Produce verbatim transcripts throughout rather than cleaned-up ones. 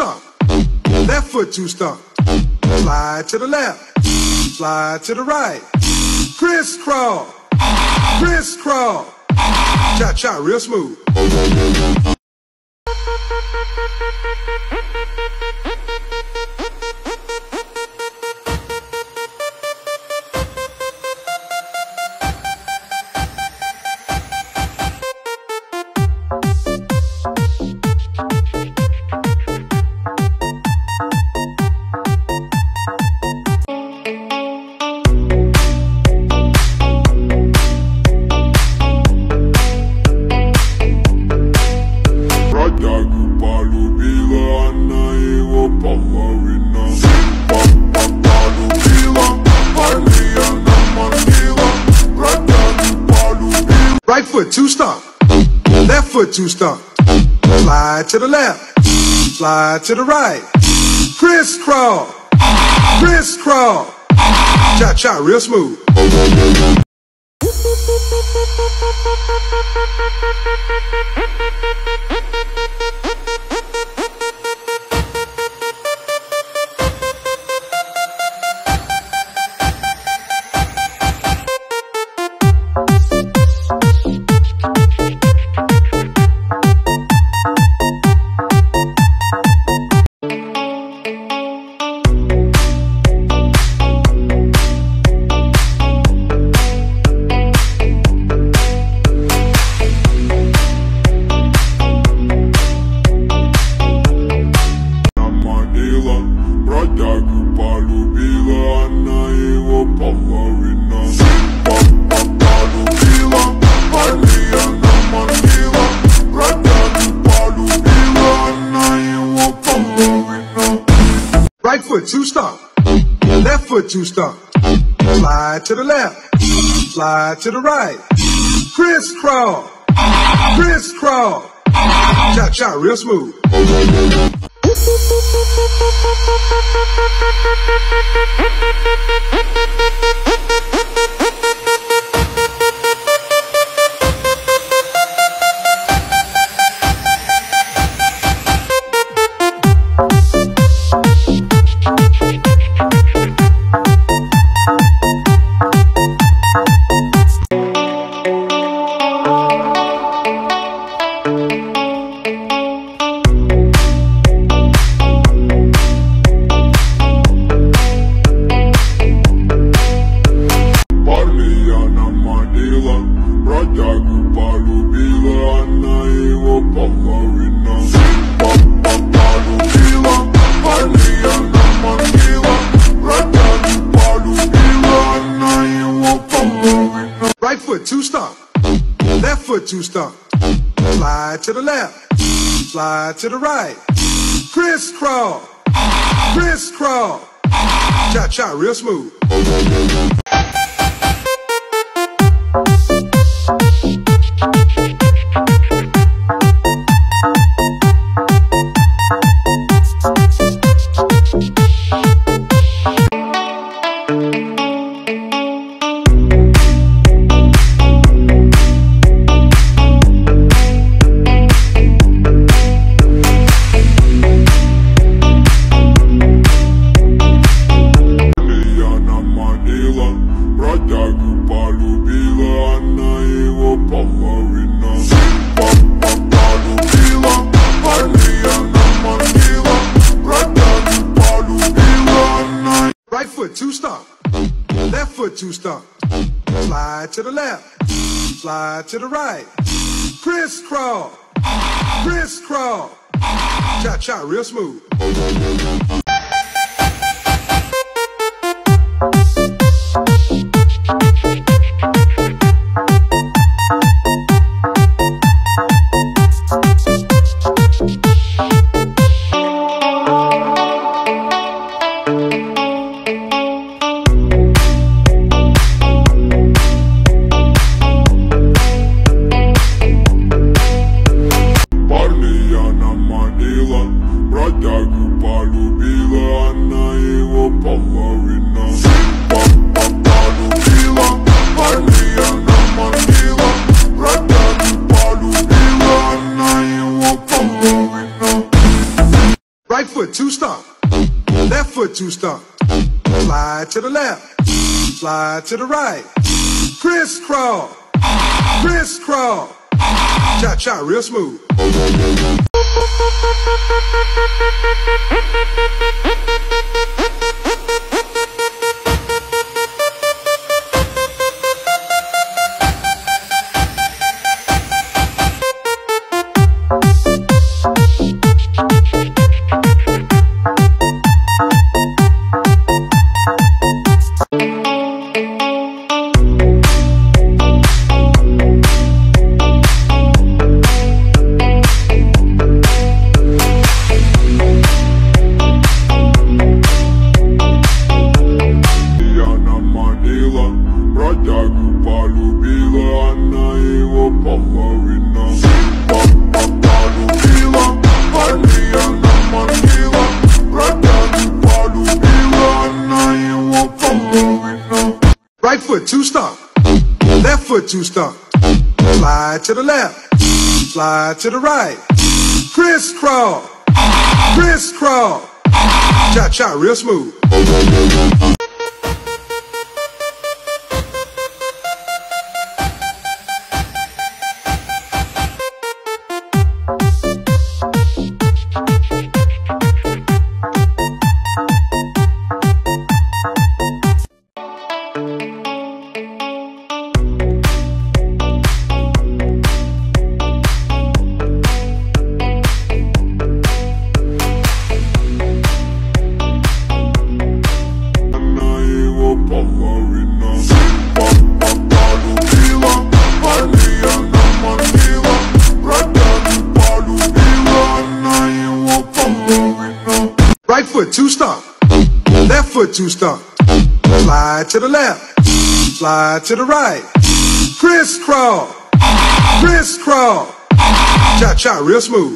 two-stomp. Left foot two-stomp. Slide to the left. Slide to the right. Crisscross. Crisscross. Cha-cha, real smooth. Right foot two-stomp. Left foot two-stomp. Slide to the left. Slide to the right. Crisscross. Crisscross. Cha-cha, real smooth. Right foot two-stomp. Left foot two-stomp. Slide to the left. Slide to the right. Crisscross. Crisscross. Cha-cha, real smooth. Right foot two-stomp. Left foot two-stomp. Slide to the left. Slide to the right. Crisscross. Crisscross. Cha-cha, real smooth. Right foot two-stomp. Left foot two-stomp. Slide to the left. Slide to the right. Crisscross. Crisscross. Cha-cha, real smooth. Parliana Manila, brother, you foot two stomp. Left foot two stomp. Slide to the left. Slide to the right. Crisscross. Crisscross. Cha-cha real smooth. Right foot two stomp. Left foot two stomp. Slide to the left. Slide to the right. Crisscross. Crisscross. Cha-cha real smooth. Right foot two stomp. Left foot two stomp. Slide to the left. Slide to the right. Crisscross. Crisscross. Cha-cha real smooth.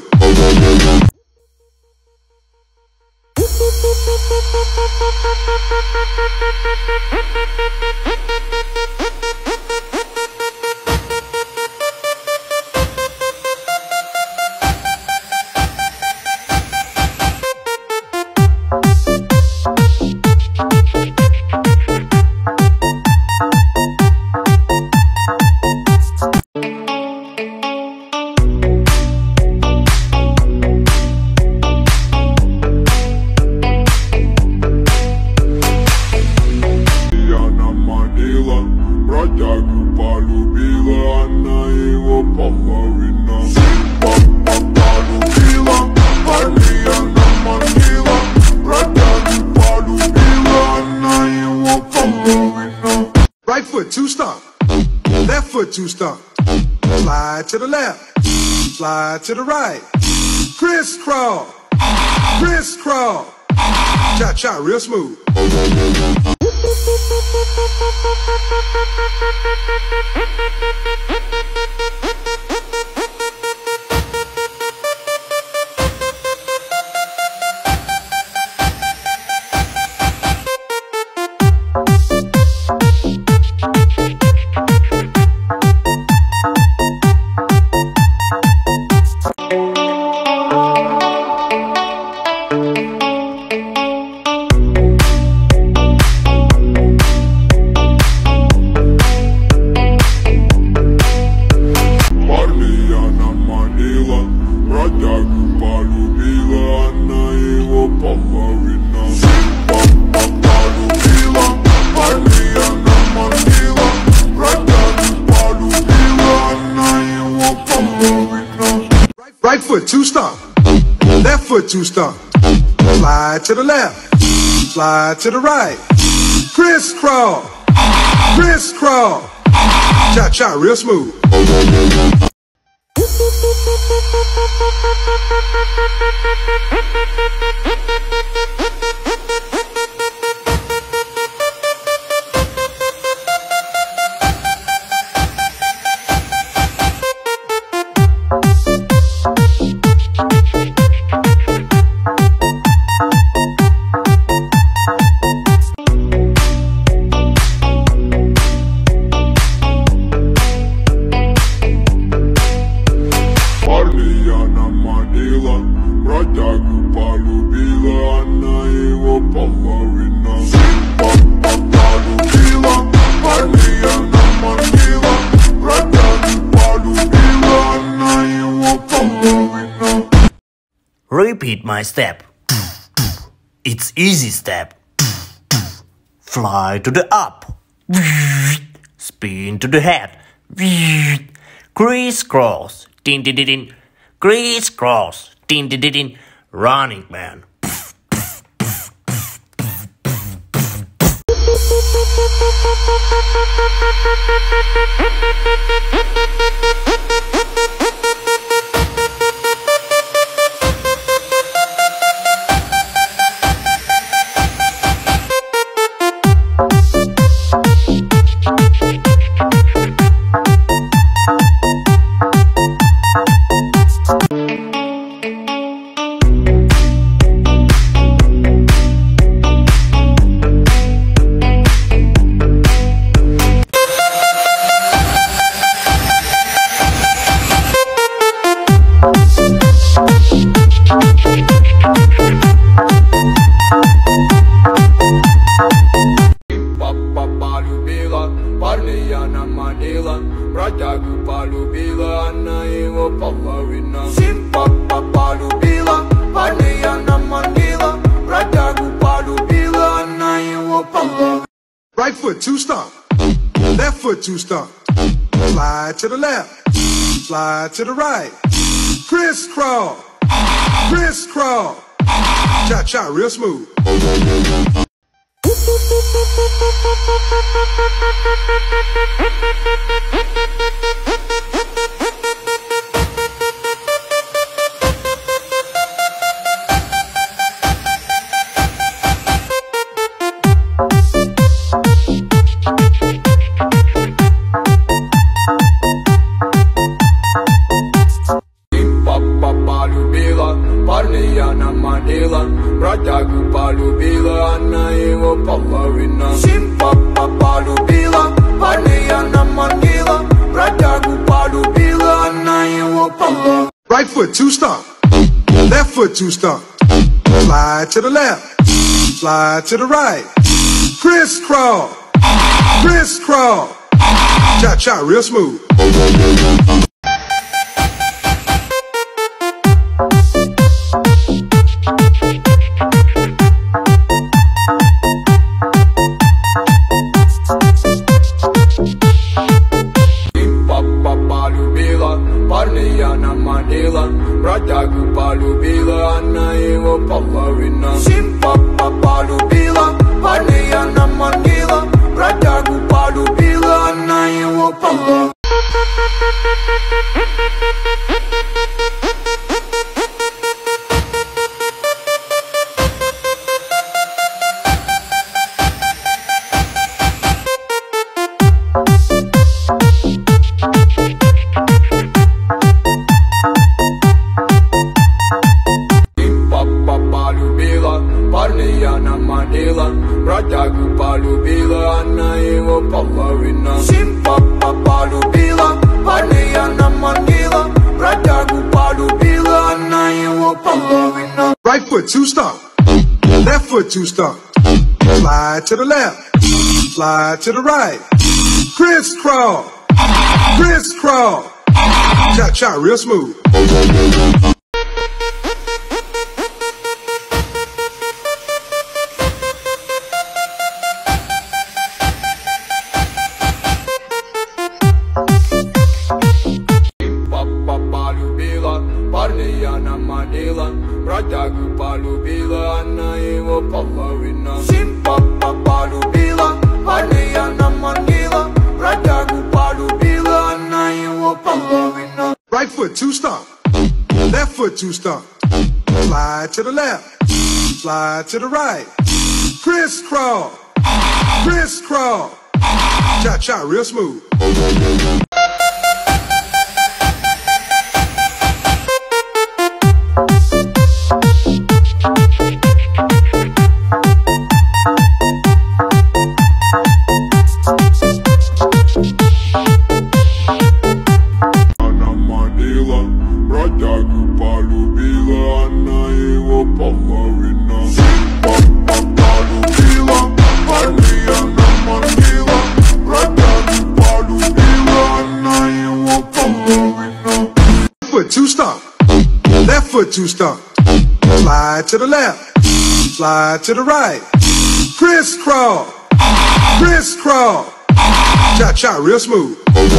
Right foot two stomp. Left foot two stomp. Slide to the left. Slide to the right. Crisscross. Crisscross. Cha-cha real smooth. Right foot two stomp. Left foot two stomp. Slide to the left. Slide to the right. Crisscross. Crisscross. Cha-cha real smooth. Парни, я на могила, бродягу полюбила. половина. Полюбила, парня на могила. Бродягу полюбила, она его половина. Repeat my step. It's easy step. Fly to the up. Spin to the head. Crisscross. Din din din din. Crisscross. Din din din din. Running Man. Бродягу полюбила, она его половина. Симпа полюбила, парня на могила. Бродягу полюбила, она его половина. Right foot, two stomp. Left foot, two stomp. Slide to the left. Slide to the right. Crisscross. Crisscross. Cha-cha, real smooth. Парня на могила. Бродягу полюбила, она его половина. Симпа полюбила, парня на могила. Бродягу полюбила, она его половина. Right foot, two stomp. Left foot, two stomp. Slide to the left. Slide to the right. Crisscross. Crisscross. Cha-cha, real smooth. Парня на могила. Бродягу полюбила, она его половина. Симпа полюбила, парня на могила. Бродягу полюбила, она его половина. Парня на могила. Бродягу полюбила, она его половина. Симпа полюбила, парня на могила. Бродягу полюбила, она его половина. Right foot, two stomp. Left foot, two stomp. Slide to the left. Slide to the right. Crisscross. Crisscross. Cha-cha, real smooth. Парня на могила. Бродягу полюбила, она его половина. Симпа полюбила, парня на могила. Бродягу полюбила, она его половина. Right foot, two stomp. Left foot, two stomp. Slide to the left. Slide to the right. Crisscross. Crisscross. Cha-cha, real smooth. Бродягу полюбила, она его половина. two stomp. Left foot two stomp. Slide to the left. Slide to the right. Crisscross. Crisscross. Cha cha, real smooth.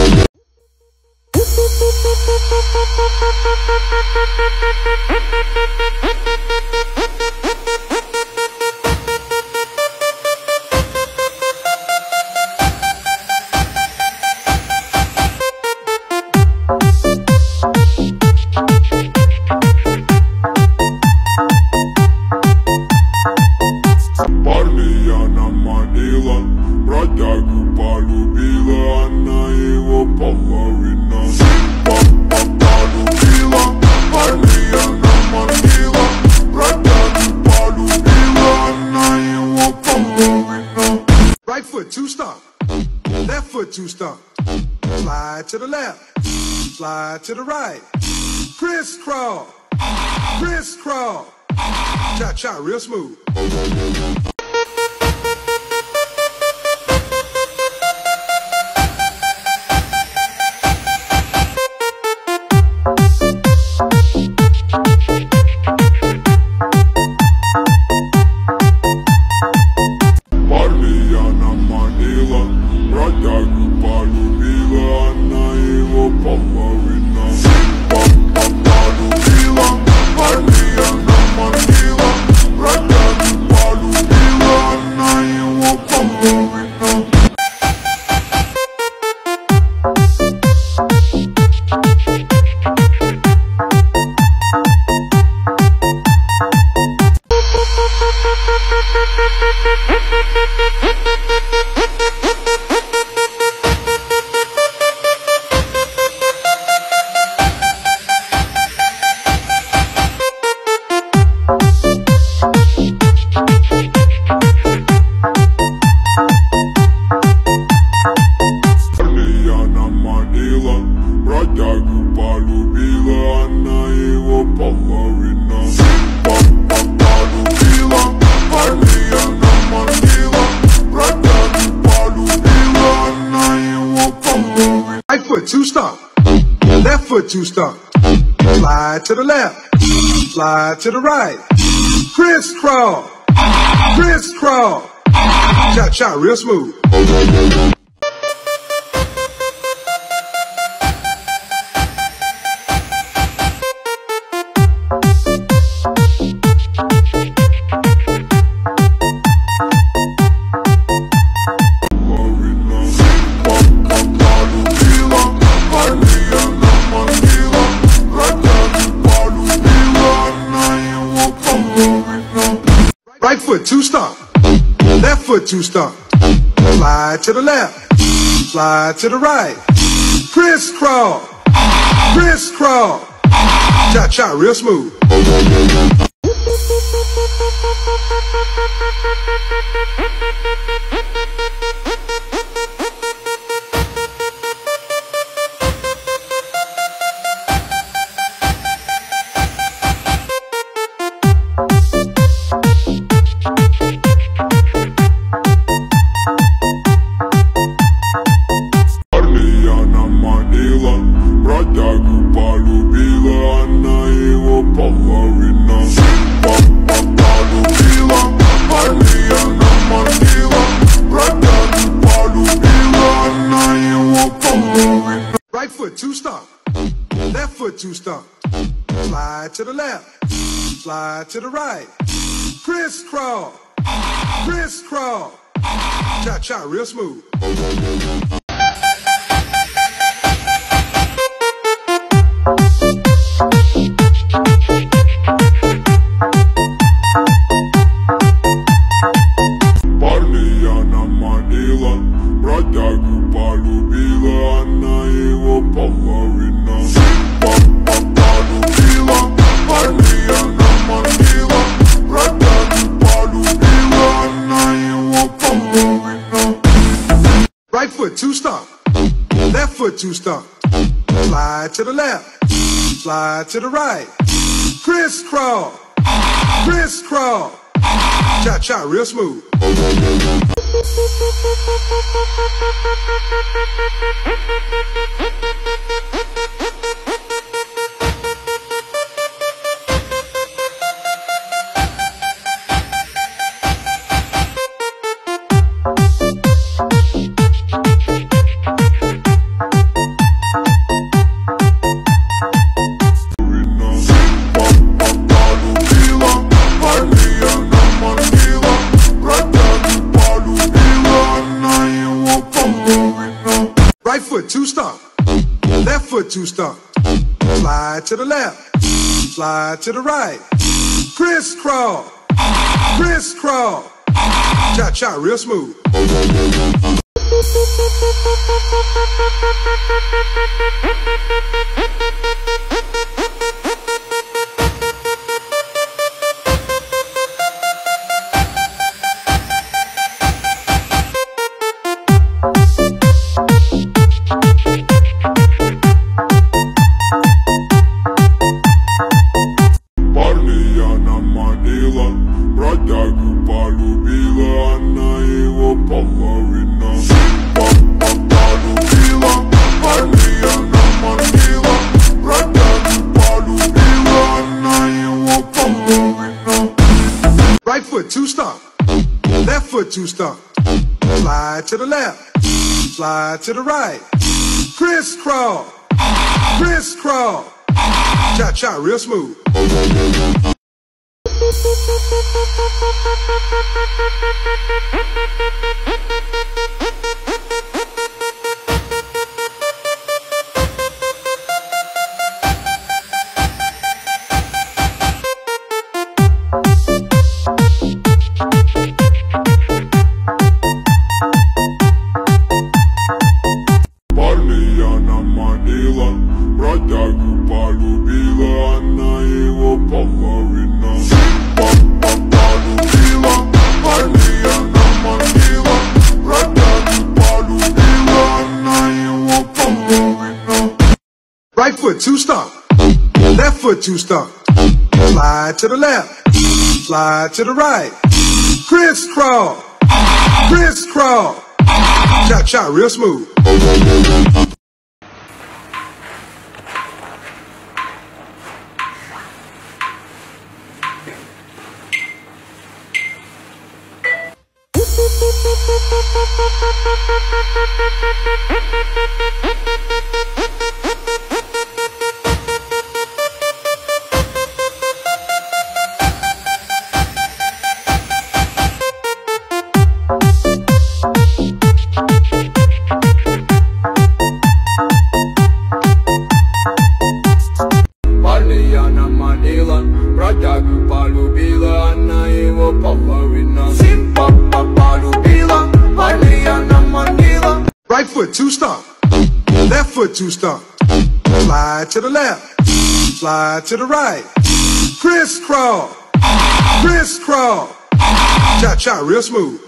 Парня на манила, бродягу полюбила, она его половина. Полюбила, парня на манила, бродягу полюбила, она его половина. Right foot two stomp. Left foot two stomp. Slide to the left. Slide to the right. Crisscross. Crisscross. Cha cha, real smooth. Парня на манила, бродягу полюбила, она его половина. Полюбила, парня на манила, бродягу полюбила, она его половина. Парня на манила, бродягу полюбила, она его половина. Полюбила, парня на манила, бродягу полюбила, она его половина. Right foot two stomp. Left foot two stomp. Slide to the left. Slide to the right. Crisscross. Crisscross. Cha cha, real smooth. Right foot two stomp. Left foot two stomp. Slide to the left. Slide to the right. Crisscross. Crisscross. Cha cha, real smooth. Парня на манила, бродягу полюбила, она его половина. Полюбила, парня на манила, бродягу полюбила, она его половина. Right foot two stomp. Left foot two stomp. Slide to the left. Slide to the right. Crisscross. Crisscross. Cha cha, real smooth. Парня на манила, бродягу полюбила, она его половина. Полюбила, парня на манила, бродягу полюбила, она его половина. Right foot two stomp. Left foot two stomp. Slide to the left. Slide to the right. Crisscross. Crisscross. Cha cha, real smooth. foot two stomp. Left foot two stomp. Slide to the left. Slide to the right. Crisscross. Crisscross. Cha-cha, real smooth. Парня она манила, бродягу полюбила, она его половина. Папа полюбила, парня она манила, бродягу полюбила, она его половина. Right foot two stomp. Left foot two stomp. Slide to the left. Slide to the right. Crisscross. Crisscross. Cha-cha, real smooth. Парня она манила, бродягу полюбила, она его половина. Папа полюбила, парня она манила, бродягу полюбила, она его половина. Right foot two stomp. Left foot two stomp. Slide to the left. Slide to the right. Crisscross. Crisscross. Cha-cha, real smooth. Парня она манила, бродягу полюбила, она его половина. Папа полюбила, парня она манила. Right foot two stomp. Left foot two stomp. Slide to the left. Slide to the right. Crisscross. Crisscross. Cha-cha, real smooth.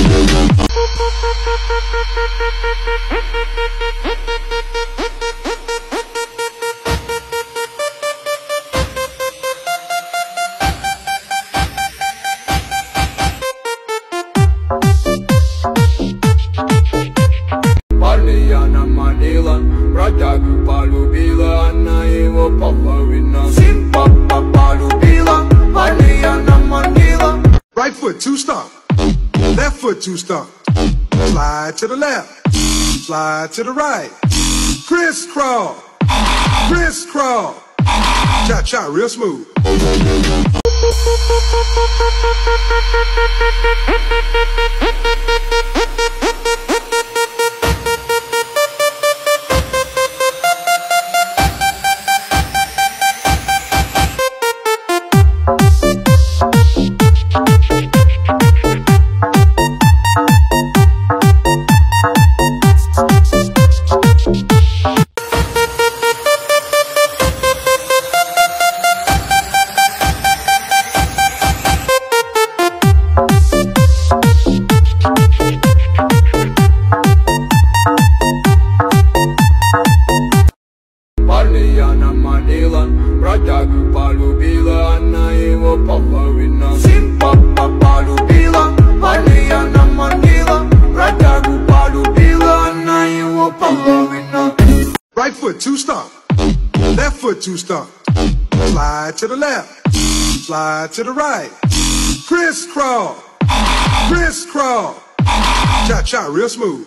Парня она манила, бродягу полюбила, она его половина. Папа полюбила, парня она манила. Right foot two stomp. Left foot two stomp. Slide to the left. Slide to the right. Crisscross. Crisscross. Cha-cha, real smooth. Парня она манила, бродягу полюбила, она его половина. Папа полюбила, парня она манила, бродягу полюбила, она его половина. Right foot two stomp. Left foot two stomp. Slide to the left. Slide to the right. Crisscross. Crisscross. Cha-cha, real smooth.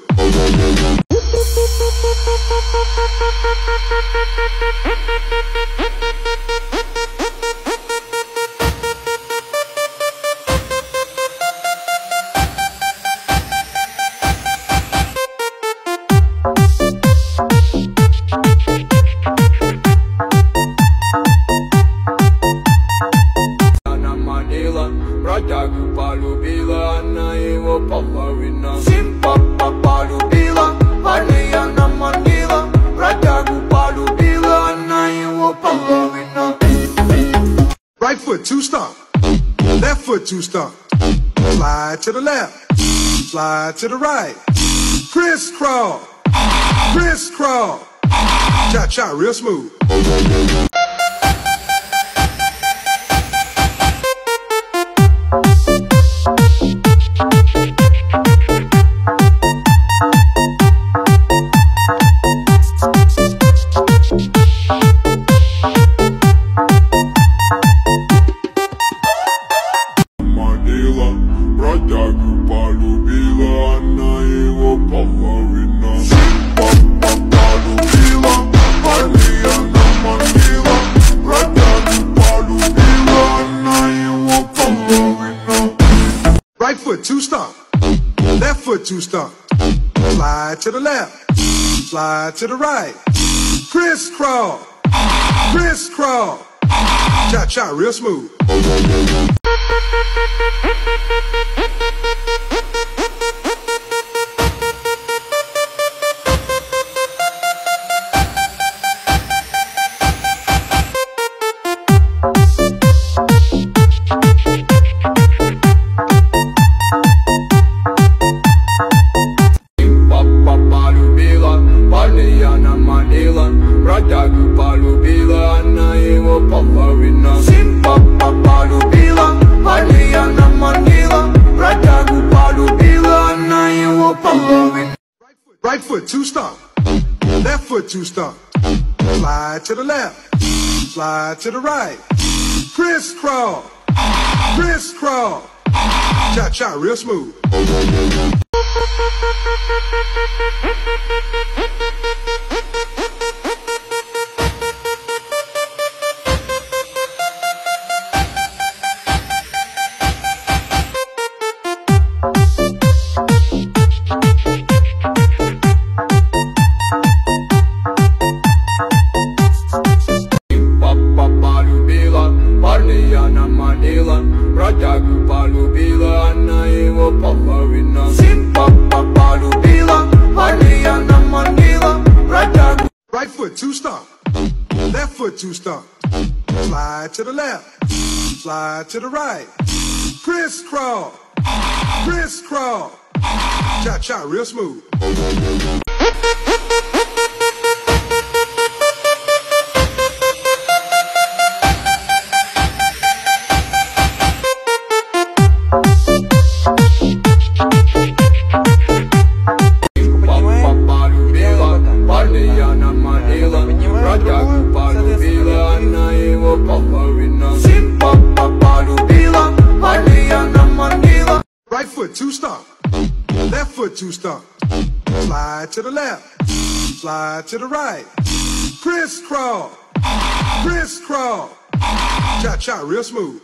бродягу полюбила, она его половина. Симпа полюбила, парня наманила, бродягу полюбила, она его половина. Right foot, two stomp. Left foot, two stomp. Slide to the left. Slide to the right. Crisscross. Crisscross. Cha-cha, real smooth. Бродягу полюбила, она его половина. Полюбила, парня наманила, бродягу полюбила, она его половина. Right foot, two stomp. Left foot, two stomp. Slide to the left. Slide to the right. Crisscross. Crisscross. Cha-cha, real smooth. Бродягу полюбила, она его половина. Симпа полюбила, парня наманила, бродягу полюбила, она его половина. Right foot, two stomp. Left foot, two stomp. Slide to the left. Slide to the right. Crisscross. Crisscross. Cha-cha, real smooth. Бродягу полюбила, она его половина. Симпа полюбила, парня наманила, бродягу. Right foot, two stomp. Left foot, two stomp. Slide to the left. Slide to the right. Crisscross. Crisscross. Cha-cha, real smooth. Бродягу полюбила, она его половина. Симпа полюбила, парня наманила. Right foot, two stomp. Left foot, two stomp. Slide to the left. Slide to the right. Crisscross. Crisscross. Cha-cha, real smooth.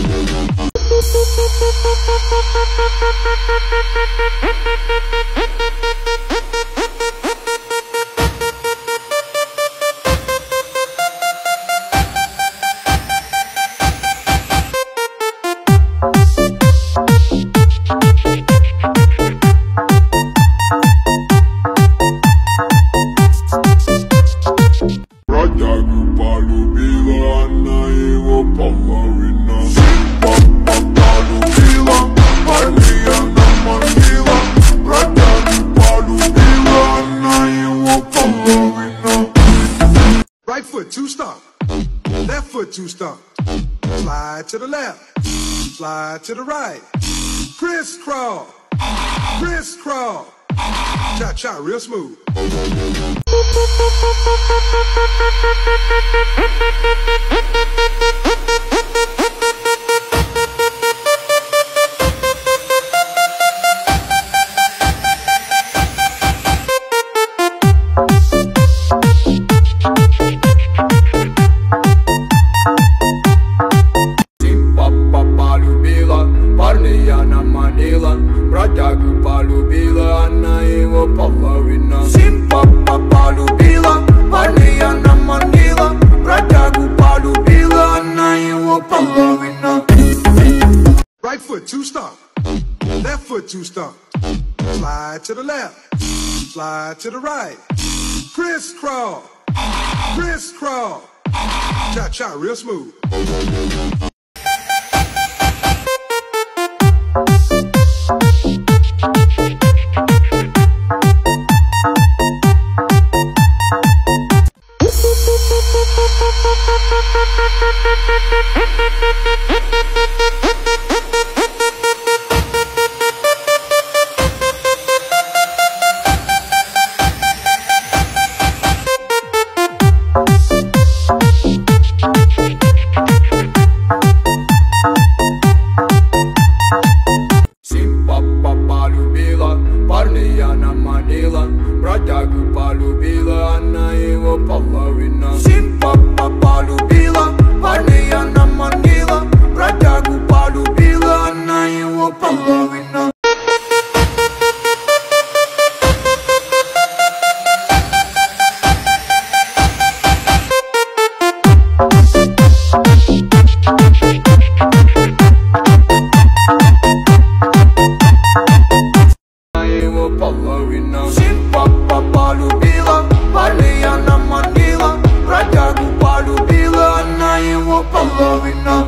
Бродягу полюбила, она его половина. Полюбила, парня наманила, бродягу полюбила, она его половина. Right foot, two stomp. Left foot, two stomp. Slide to the left. Slide to the right. Crisscross. Crisscross. Cha-cha, real smooth. Полюбила, парня наманила, бродягу полюбила, она его половина. Симпа полюбила, парня наманила, бродягу полюбила, она его половина. Right foot, two stomp. Left foot two stomp. Slide to the left. Slide to the right. Crisscross. Crisscross. Cha-cha, real smooth. Бродягу полюбила, она его половина. Симпа полюбила, парней она манила. Бродягу полюбила, она его половина. Симпа полюбила, парней она манила. Бродягу полюбила, она его половина.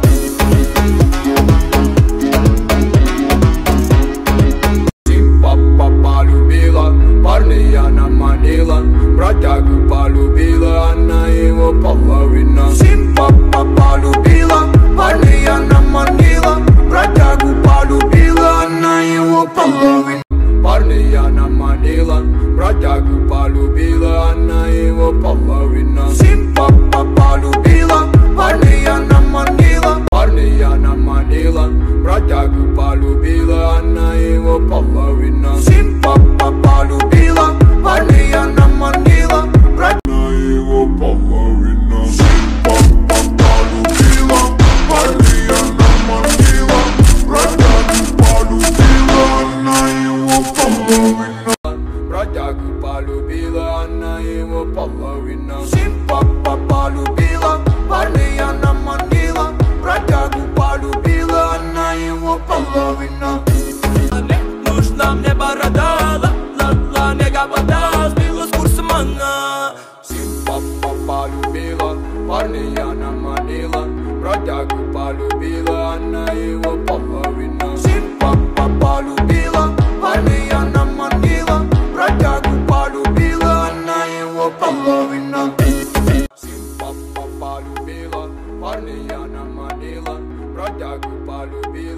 Симпа полюбила, парней она манила. Бродягу полюбила, она его половина. Симпа полюбила, парней она манила. Бродягу полюбила, она его половина. Парней она манила, бродягу полюбила, она его половина. Симпа полюбила, парней она манила. Парней она манила, бродягу полюбила, она его половина. Симпа полюбила, парней она манила. Она его половина. Симпа полюбила, парней она манила. Бродягу полюбила, она его половина. Бродягу полюбила, она его половина. Симпа полюбила, парней она манила. Бродягу полюбила, она его половина. Не нужна мне борода, ла-ла-ла, нега вода сбила с курса мана. Симпа полюбила, парней она манила. Бродягу полюбила, она его половина. Симпа полюбила, парней она манила. Бродягу полюбила, она его половина. Симпа полюбила, парней она манила. Бродягу полюбила.